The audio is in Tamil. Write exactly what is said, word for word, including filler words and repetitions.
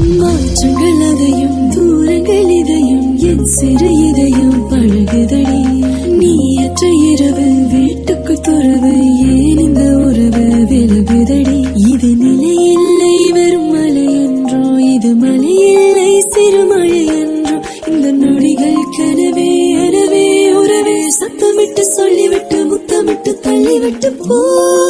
மாற்றங்கள் அதையும் தூரங்கள் இதையும் என் சிறு இதயம் பழகுதடி. நீயற்ற இரவு வீட்டுக்கு துறவு ஏன் இந்த உறவு விலகுதடி. இது நிலையில்லை வெறும் மலை என்றோ இது மலையில்லை சிறுமழை என்றோ இந்த நொடிகள் கனவே எனவே உறவே சத்தமிட்டு சொல்லிவிட்டு முத்தமிட்டு தள்ளிவிட்டு போ.